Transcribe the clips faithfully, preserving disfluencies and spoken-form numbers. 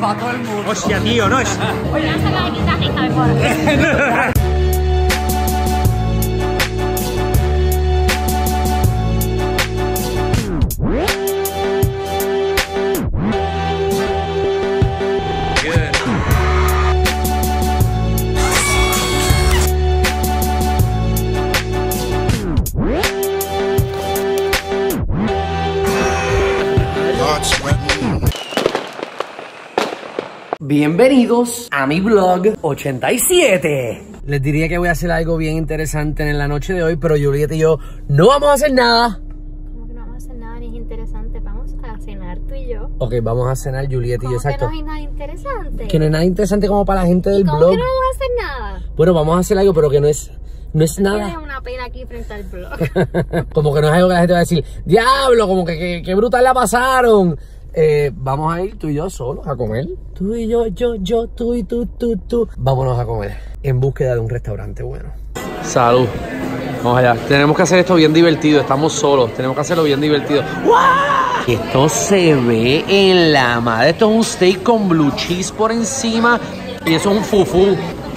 para todo el mundo. Hostia, tío, no es. Voy a hacer la guitarrista de por. Bienvenidos a mi vlog ochenta y siete. Les diría que voy a hacer algo bien interesante en la noche de hoy, pero Juliet y yo no vamos a hacer nada. ¿Cómo que no vamos a hacer nada ni es interesante? Vamos a cenar tú y yo. Ok, vamos a cenar Juliet y yo, exacto. ¿Cómo que no hay nada interesante? Que no es nada interesante como para la gente del ¿Cómo blog. que no vamos a hacer nada? Bueno, vamos a hacer algo, pero que no es, no es nada. Tienes una pena aquí frente al blog. Como que no es algo que la gente va a decir, diablo, como que, que, que brutal la pasaron. Eh, vamos a ir tú y yo solos a comer. Tú y yo, yo, yo, tú y tú, tú, tú. Vámonos a comer en búsqueda de un restaurante bueno. Salud. Vamos allá. Tenemos que hacer esto bien divertido. Estamos solos. Tenemos que hacerlo bien divertido. ¡Wow! Esto se ve en la madre. Esto es un steak con blue cheese por encima. Y eso es un fufú.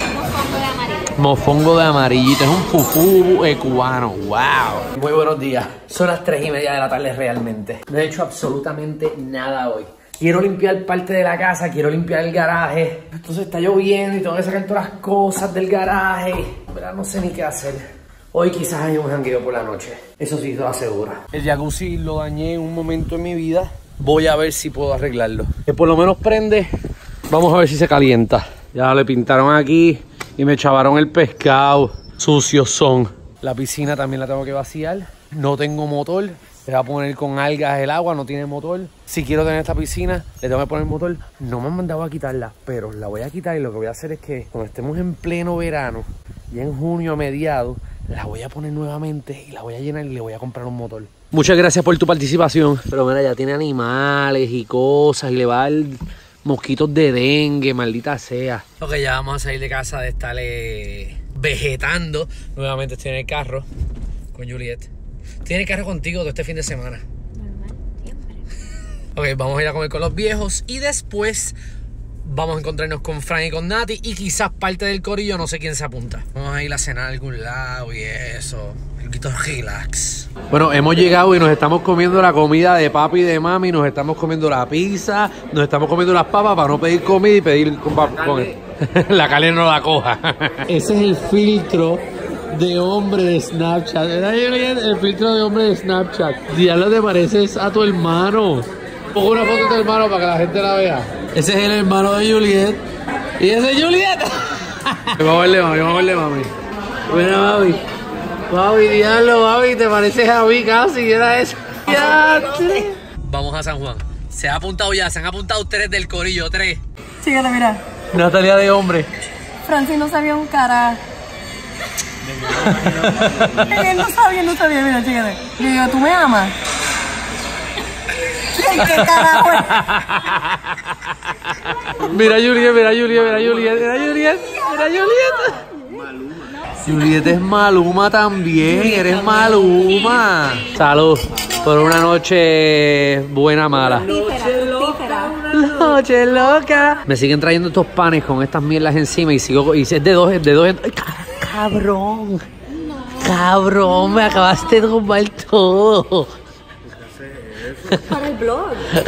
Mofongo de amarillito, es un fufú eh, cubano, wow. Muy buenos días, son las tres y media de la tarde realmente. No he hecho absolutamente nada hoy. Quiero limpiar parte de la casa, quiero limpiar el garaje. Entonces está lloviendo y tengo que sacar todas las cosas del garaje. ¿Verdad? No sé ni qué hacer. Hoy quizás hay un jangueo por la noche, eso sí lo aseguro. El jacuzzi lo dañé en un momento en mi vida. Voy a ver si puedo arreglarlo. Que por lo menos prende, vamos a ver si se calienta. Ya le pintaron aquí. Y me chavaron el pescado. Sucios son. La piscina también la tengo que vaciar. No tengo motor. Le voy a poner con algas el agua. No tiene motor. Si quiero tener esta piscina, le tengo que poner motor. No me han mandado a quitarla, pero la voy a quitar. Y lo que voy a hacer es que cuando estemos en pleno verano, y en junio a mediados, la voy a poner nuevamente y la voy a llenar y le voy a comprar un motor. Muchas gracias por tu participación. Pero mira, ya tiene animales y cosas y le va a dar mosquitos de dengue, maldita sea. Ok, ya vamos a salir de casa de estar eh, vegetando. Nuevamente estoy en el carro con Juliet. Estoy en el carro contigo todo este fin de semana. Normal, siempre. Ok, vamos a ir a comer con los viejos y después vamos a encontrarnos con Fran y con Nati y quizás parte del corillo, no sé quién se apunta. Vamos a ir a cenar a algún lado y eso. Relax. Bueno, hemos llegado y nos estamos comiendo la comida de papi y de mami. Nos estamos comiendo la pizza. Nos estamos comiendo las papas para no pedir comida y pedir con, con la carne no la coja. Ese es el filtro de hombre de Snapchat. ¿Verdad, Juliet? El filtro de hombre de Snapchat. Diablo, te pareces a tu hermano. Pongo una foto de tu hermano para que la gente la vea. Ese es el hermano de Juliet. Y ese es Juliet. Vamos a verle, mami. Vamos a verle, mami. Buena, mami. Babi, diablo, Babi, te pareces a mí casi, era eso. Vamos a San Juan. Se ha apuntado ya, se han apuntado tres del corillo, tres. Chígate, mira. Natalia de hombre. Francis no sabía un cara. Él no sabía, no sabía, mira, chígate. Le digo, ¿tú me amas? ¿Qué carajo? Mira Juliet, mira Juliet, mira Juliet, mira Juliet, mira Juliet. Juliet es Maluma también, eres Maluma. Salud por una noche buena, mala. Noche loca, noche loca. Me siguen trayendo estos panes con estas mierdas encima y sigo, y es de dos, de dos. Ay, cabrón, cabrón, me acabaste de robar todo. Para el blog.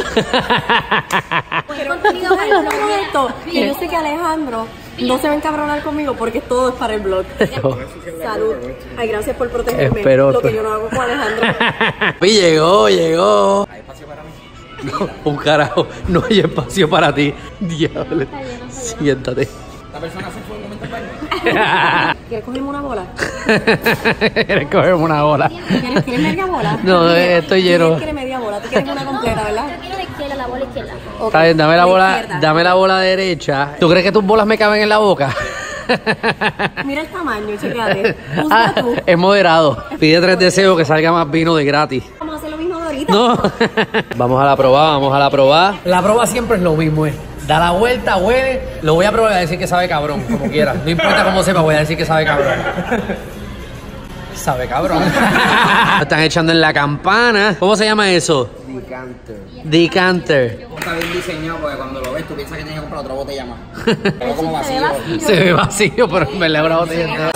¿Qué contenido para el blog? Esto, que yo sé que Alejandro no se va a encabronar conmigo porque todo es para el blog. Salud. Ay, gracias por protegerme. Espero lo que yo no hago con Alejandro. Y llegó, llegó. ¿Hay espacio para mí? No, un carajo. No hay espacio para ti. Diablo. Siéntate. ¿La persona se fue un momento para mí? ¿Quieres cogerme una bola? ¿Quieres cogerme una bola? ¿Quieres, ¿quieres media bola? No, estoy lleno. ¿Quieres media bola? Tú quieres una completa, ¿verdad? Yo quiero la izquierda, la bola izquierda. Okay. Está bien, dame la, La bola, izquierda. dame la bola derecha. ¿Tú crees que tus bolas me caben en la boca? Mira el tamaño, chécate. Ah, Juzga tú. es moderado. Pide tres deseos que salga más vino de gratis. Vamos a hacer lo mismo de ahorita. No. Vamos a la probada, vamos a la probada. La probada siempre es lo mismo, eh. Da la vuelta, huele. Lo voy a probar y voy a decir que sabe cabrón, como quiera. No importa cómo sepa, voy a decir que sabe cabrón. Sabe cabrón. Están echando en la campana. ¿Cómo se llama eso? Decanter. Decanter. Está bien diseñado porque cuando lo ves tú piensas que tienes que comprar otra botella más. Pero como vacío. Se ve vacío, pero en verdad es una botella entera.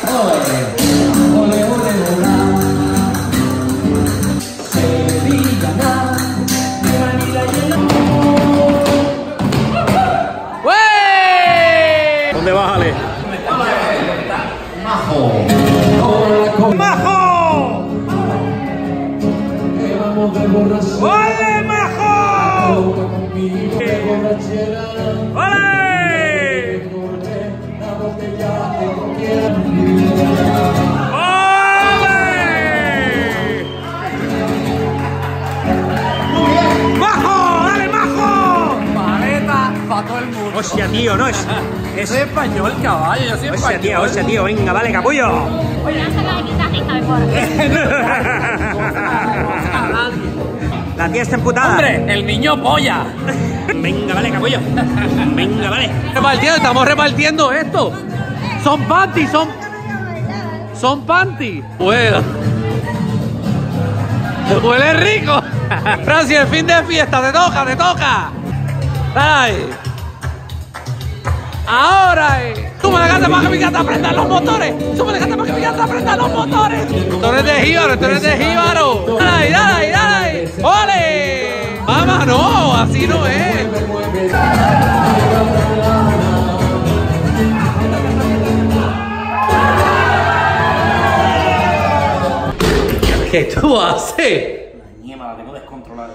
¿Dónde bájale? ¡Majo! ¡Majo! ¡Ole, Majo! ¡Ole! ¡Majo! ¡Dale, Majo! Paleta para todo el mundo. Hostia, tío, no es... Yo soy español, caballo, yo soy español. Hostia, tío, hostia, tío, venga, dale, capullo. Oye, no se la guitarrista de La tía está emputada. ¡Hombre! ¡El niño polla! Venga, dale, capullo. Venga, dale. Repartiendo, estamos repartiendo esto. Son panties, son. Son panties. Bueno. Huele rico. Francia, el fin de fiesta, te toca, te toca. Ay. Ahora, eh. Sube la gata para que mi gata prenda los motores. Sube la gata para que mi gata prenda los motores. Esto no es de jíbaro, esto no es de jíbaro. Dale, dale, dale. ¡Ole! Mamá, no, así no es. ¿Qué tú haces? La ñema la tengo descontrolada.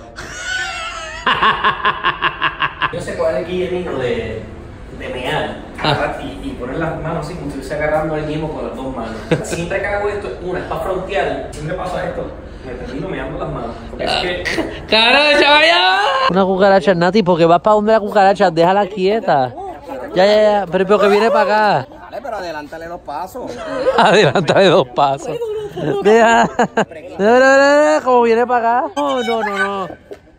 Yo sé cuál es el guillerino de, de mear Ah. y, y poner las manos así como si estuviese agarrando el ñemo con las dos manos. Siempre que hago esto, una es para frontear, siempre pasa esto, me termino meando las manos. Porque es que... ¡Caracha, vaya! Una cucaracha, Nati, porque vas para donde la cucaracha, déjala quieta. Ya, ya, ya, pero, pero que viene para acá. Dale, pero adelántale los pasos. Adelántale dos pasos. Deja. Como viene para acá. No, no, no, no.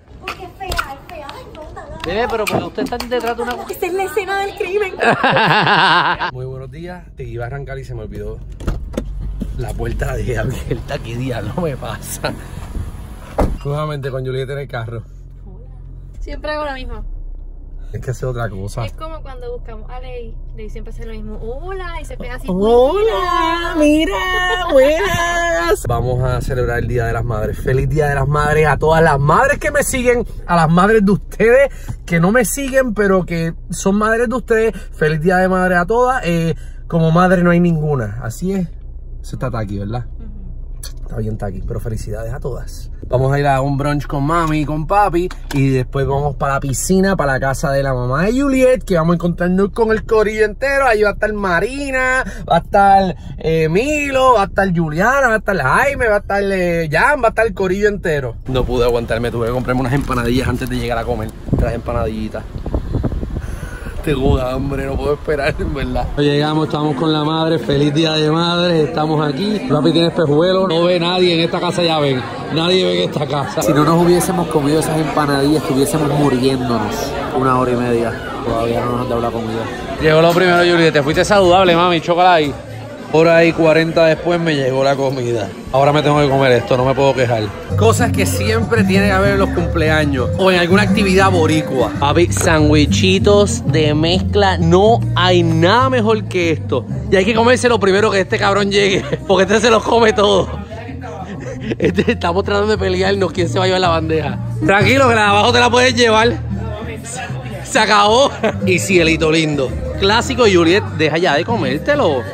Bebé, pero porque usted está detrás de una... Esta es la escena del crimen. Muy buenos días. Te iba a arrancar y se me olvidó. La puerta la dejé abierta. ¿Qué diablo me pasa? Nuevamente con Julieta en el carro. Siempre hago lo mismo. Es que hace otra cosa. Es como cuando buscamos a Ley. Ley siempre hace lo mismo. Hola, y se pega así. Hola, mira, buenas. Vamos a celebrar el Día de las Madres. Feliz Día de las Madres a todas las madres que me siguen, a las madres de ustedes que no me siguen, pero que son madres de ustedes. Feliz Día de Madre a todas. Eh, como madre no hay ninguna. Así es. Eso está aquí, ¿verdad? Está bien aquí, pero felicidades a todas. Vamos a ir a un brunch con mami y con papi y después vamos para la piscina, para la casa de la mamá de Juliet, que vamos a encontrarnos con el corillo entero. Ahí va a estar Marina, va a estar eh, Milo, va a estar Juliana, va a estar Jaime, va a estar eh, Jan, va a estar el corillo entero. No pude aguantarme, tuve que comprarme unas empanadillas antes de llegar a comer. Traje empanadillitas. Tengo hambre, no puedo esperar, en verdad. Llegamos, estamos con la madre, feliz día de madre, estamos aquí. Papi tiene espejuelos, no ve nadie en esta casa, ya ven. Nadie ve en esta casa. Si no nos hubiésemos comido esas empanadillas, estuviésemos muriéndonos una hora y media. Todavía no nos han dado la comida. Llegó lo primero, Juliet, te fuiste saludable, mami, chocolate. Hora y cuarenta después me llegó la comida. Ahora me tengo que comer esto, no me puedo quejar. Cosas que siempre tiene que haber en los cumpleaños o en alguna actividad boricua. Papi, sandwichitos de mezcla. No hay nada mejor que esto. Y hay que comerse lo primero que este cabrón llegue, porque este se los come todo. Este, estamos tratando de pelearnos quién se va a llevar la bandeja. Tranquilo, que la de abajo te la puedes llevar. Se acabó. Y cielito lindo. Clásico, Juliet, deja ya de comértelo.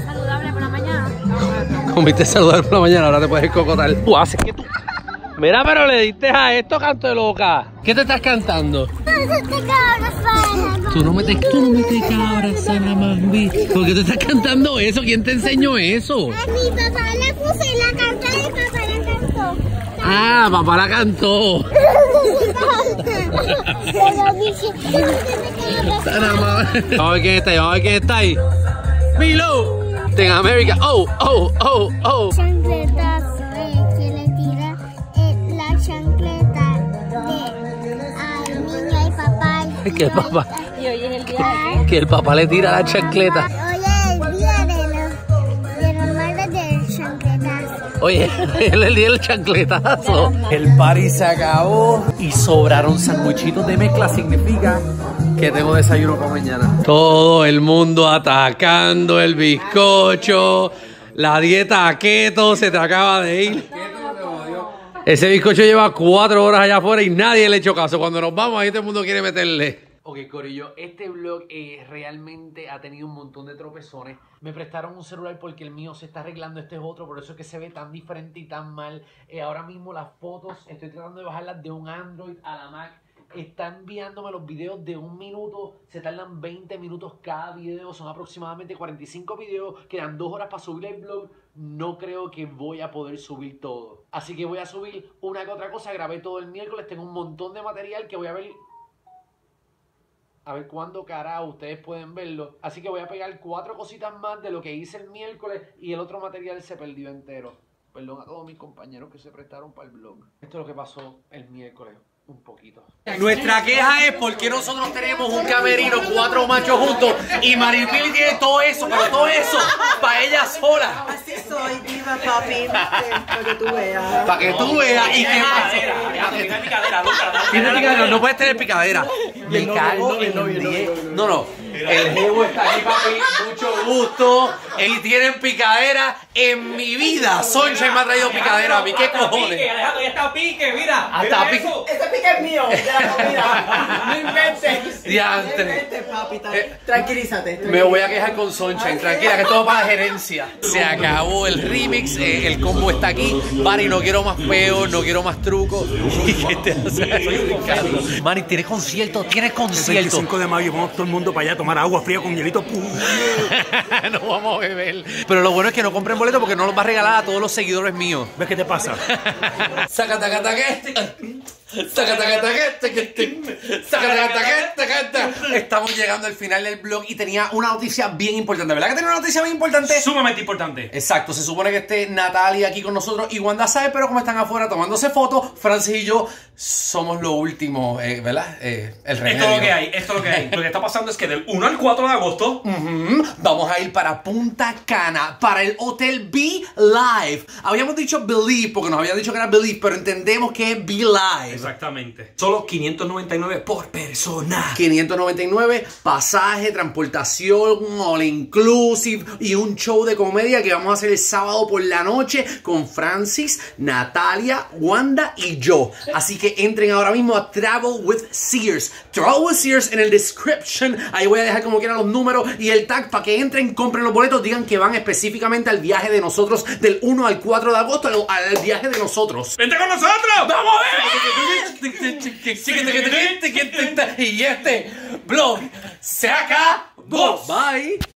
Comiste saludable por la mañana, ahora te puedes cocotar. Tú haces que tú... Mira, pero le diste a esto, canto de loca. ¿Qué te estás cantando? Tú no me te, tú no me te cabras, Sana Mambi. ¿Por qué te estás cantando eso? ¿Quién te enseñó eso? A mi papá le puse y la canté y papá la cantó. Ah, papá la cantó. Sana Mambi. Vamos a ver quién está ahí, vamos a ver quién está ahí. Milo. En América, oh, oh, oh, oh. Chancleta eh, que le tira eh, la chancleta de al niño y papá. Y Que el papá, Y hoy es el día de... que el papá le tira la chancleta. Hoy es el día de los de los madres de chancleta. Oye, le di el chancletazo. El party se acabó y sobraron sandwichitos de mezcla. Significa que tengo desayuno para mañana. Todo el mundo atacando el bizcocho. La dieta keto se te acaba de ir. Ese bizcocho lleva cuatro horas allá afuera y nadie le echó caso. Cuando nos vamos, ahí todo el mundo quiere meterle. Ok, corillo, este vlog eh, realmente ha tenido un montón de tropezones. Me prestaron un celular porque el mío se está arreglando, este es otro, por eso es que se ve tan diferente y tan mal. Eh, ahora mismo las fotos, estoy tratando de bajarlas de un Android a la Mac. Está enviándome los videos de un minuto, se tardan veinte minutos cada video, son aproximadamente cuarenta y cinco videos, quedan dos horas para subir el vlog. No creo que voy a poder subir todo. Así que voy a subir una que otra cosa, grabé todo el miércoles, tengo un montón de material que voy a ver... A ver cuándo carajo ustedes pueden verlo. Así que voy a pegar cuatro cositas más de lo que hice el miércoles y el otro material se perdió entero. Perdón a todos mis compañeros que se prestaron para el vlog. Esto es lo que pasó el miércoles. Un poquito. Nuestra queja es porque nosotros tenemos un camerino, cuatro machos juntos, y Maripili tiene todo eso, pero todo eso para ella sola. Así soy, diva, papi. Para que tú veas. Para que tú veas y que Tiene picadera, tiene picadera, no puedes tener picadera. Me cago en diez. No, no. El jevo está aquí, papi. Mucho gusto. Y tienen picadera en mi vida. Sunshine me ha traído picadera a mí. ¿Qué cojones? Alejandro, ya está pique, mira. Hasta mira pique. eso. Ese pique es mío, de la comida. No inventes. Diantre. No inventes, papi. Eh, Tranquilízate. Me voy a quejar con Sunshine, tranquila, que es todo para la gerencia. Se acabó el remix, eh, el combo está aquí. Mari, no quiero más peor, no quiero más trucos. ¿Qué te hace? Mari, tienes concierto, tienes El concierto. veinticinco de mayo vamos todo el mundo para allá a tomar agua fría con hielito. No vamos a beber. Pero lo bueno es que no compren boletos porque no los va a regalar a todos los seguidores míos. ¿Ves qué te pasa? Saca, taca, taca. Saca, taca, taca, taca, saca, taca, taca, taca. Estamos llegando al final del vlog y tenía una noticia bien importante. ¿Verdad que tenía una noticia bien importante? Sumamente importante. Exacto, se supone que esté Natalia aquí con nosotros y Wanda sabe, pero como están afuera tomándose fotos, Francis y yo somos lo último, eh, ¿verdad? Eh, el remedio. Esto es lo que hay, esto es lo que hay. Lo que está pasando es que del uno al cuatro de agosto uh-huh, vamos a ir para Punta Cana, para el Hotel Be Live. Habíamos dicho Believe, porque nos habían dicho que era Believe, pero entendemos que es Be Live. Exactamente. Solo quinientos noventa y nueve por persona. quinientos noventa y nueve, pasaje, transportación, all inclusive y un show de comedia que vamos a hacer el sábado por la noche con Francis, Natalia, Wanda y yo. Así que entren ahora mismo a Travel with Sears. Travel with Sears en el description. Ahí voy a dejar como quieran los números y el tag para que entren, compren los boletos, digan que van específicamente al viaje de nosotros del uno al cuatro de agosto, al, al viaje de nosotros. ¡Vente con nosotros! ¡Vamos a ver! Y este vlog se acabó. Bye.